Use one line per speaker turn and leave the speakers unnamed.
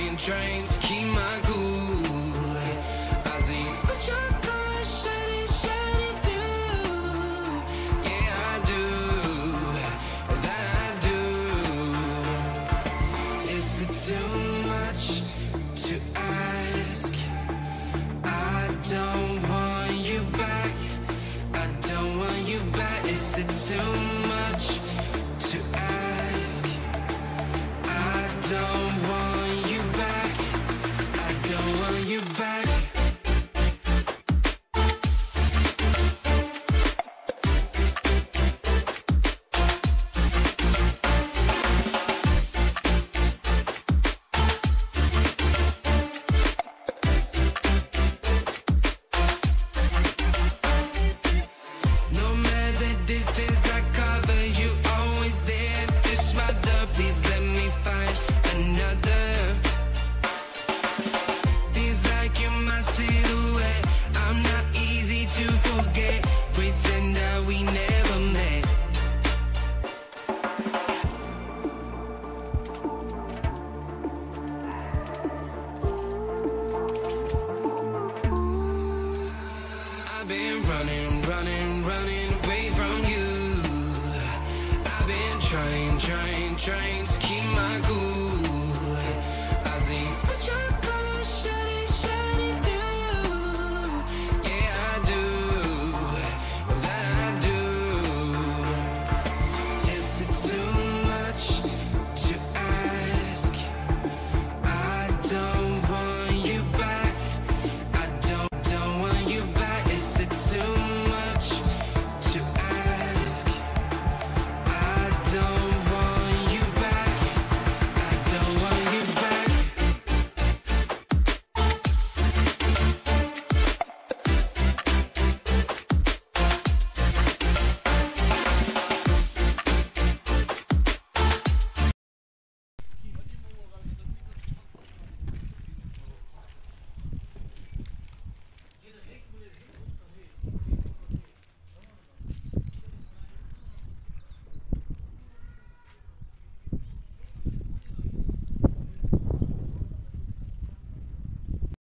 trying to keep my cool. I see what your colors shining through. Yeah, I do, that I do. Is it too much to ask? I don't want you back. I don't want you back. Is it too much to ask? I don't want you back. I don't want you back. No matter the distance I cover, you always there. Just mother, please let me find another. Feels like you're my silhouette. I'm not easy to forget. Pretend that we never met. I've been running away from you. I've been trying